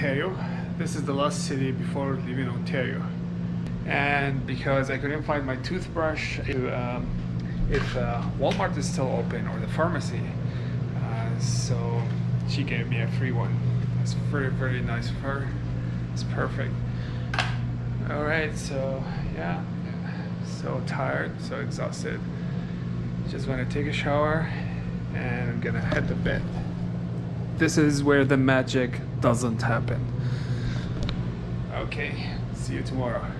Ontario. This is the last city before leaving Ontario. And because I couldn't find my toothbrush, if Walmart is still open or the pharmacy, so she gave me a free one. It's very, very nice of her. It's perfect. All right, so yeah, so tired, so exhausted. Just want to take a shower and I'm gonna head to bed. This is where the magic doesn't happen. Okay, see you tomorrow.